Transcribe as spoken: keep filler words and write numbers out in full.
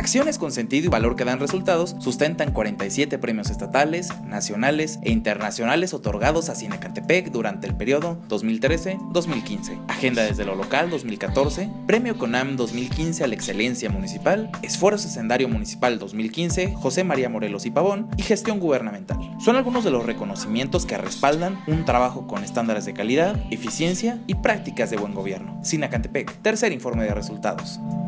Acciones con sentido y valor que dan resultados sustentan cuarenta y siete premios estatales, nacionales e internacionales otorgados a Cinecantepec durante el periodo dos mil trece a dos mil quince. Agenda desde lo local dos mil catorce, Premio CONAM dos mil quince a la excelencia municipal, Esfuerzo Hacendario Municipal dos mil quince, José María Morelos y Pavón y Gestión Gubernamental. Son algunos de los reconocimientos que respaldan un trabajo con estándares de calidad, eficiencia y prácticas de buen gobierno. Cinecantepec, tercer informe de resultados.